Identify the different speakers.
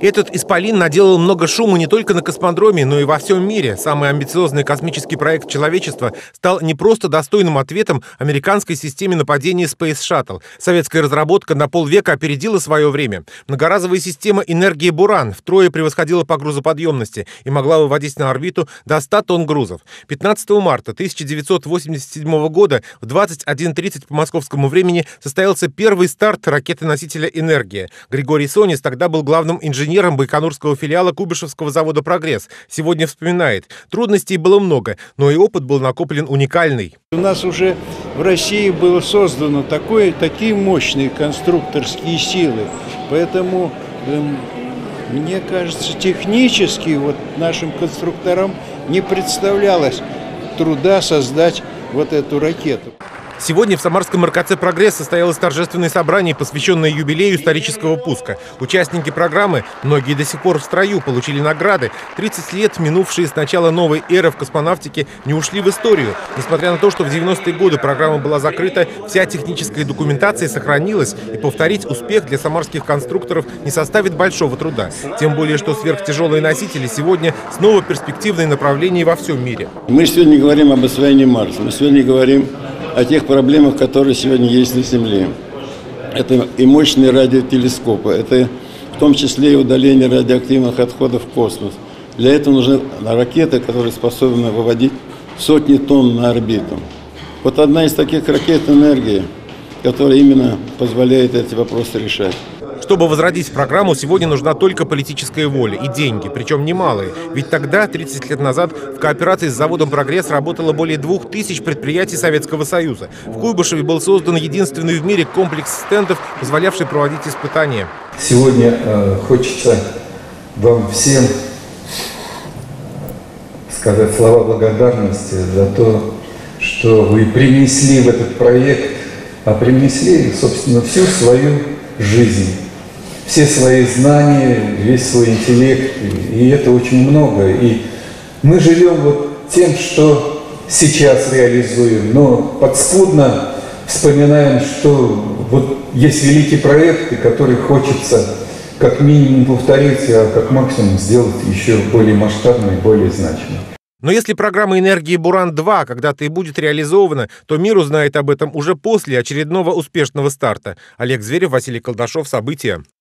Speaker 1: Этот исполин наделал много шума не только на космодроме, но и во всем мире. Самый амбициозный космический проект человечества стал не просто достойным ответом американской системе нападения Space Shuttle. Советская разработка на полвека опередила свое время. Многоразовая система энергии «Буран» втрое превосходила по грузоподъемности и могла выводить на орбиту до 100 тонн грузов. 15 марта 1987 года в 21:30 по московскому времени состоялся первый старт ракеты-носителя «Энергия». Григорий Сонис тогда был главным инженером байконурского филиала Куйбышевского завода «Прогресс». Сегодня вспоминает: трудностей было много, но и опыт был накоплен уникальный.
Speaker 2: У нас уже в России было создано такие мощные конструкторские силы, поэтому, мне кажется, технически нашим конструкторам не представлялось труда создать эту ракету.
Speaker 1: Сегодня в самарском РКЦ «Прогресс» состоялось торжественное собрание, посвященное юбилею исторического пуска. Участники программы, многие до сих пор в строю, получили награды. 30 лет, минувшие с начала новой эры в космонавтике, не ушли в историю. Несмотря на то, что в 90-е годы программа была закрыта, вся техническая документация сохранилась, и повторить успех для самарских конструкторов не составит большого труда. Тем более, что сверхтяжелые носители сегодня снова перспективное направление во всем мире.
Speaker 3: Мы сегодня говорим об освоении Марса, мы сегодня говорим о тех проблемах, которые сегодня есть на Земле. Это и мощные радиотелескопы, это в том числе и удаление радиоактивных отходов в космос. Для этого нужны ракеты, которые способны выводить сотни тонн на орбиту. Одна из таких ракет «Энергия», которая именно позволяет эти вопросы решать.
Speaker 1: Чтобы возродить программу, сегодня нужна только политическая воля и деньги, причем немалые. Ведь тогда, 30 лет назад, в кооперации с заводом «Прогресс» работало более 2000 предприятий Советского Союза. В Куйбышеве был создан единственный в мире комплекс стендов, позволявший проводить испытания.
Speaker 4: Сегодня хочется вам всем сказать слова благодарности за то, что вы принесли в этот проект, а принесли, собственно, всю свою жизнь. Все свои знания, весь свой интеллект, и это очень много. И мы живем тем, что сейчас реализуем, но подспудно вспоминаем, что есть великие проекты, которые хочется как минимум повторить, а как максимум сделать еще более масштабные, более значимые.
Speaker 1: Но если программа «Энергии Буран-2» когда-то и будет реализована, то мир узнает об этом уже после очередного успешного старта. Олег Зверев, Василий Колдашов. События.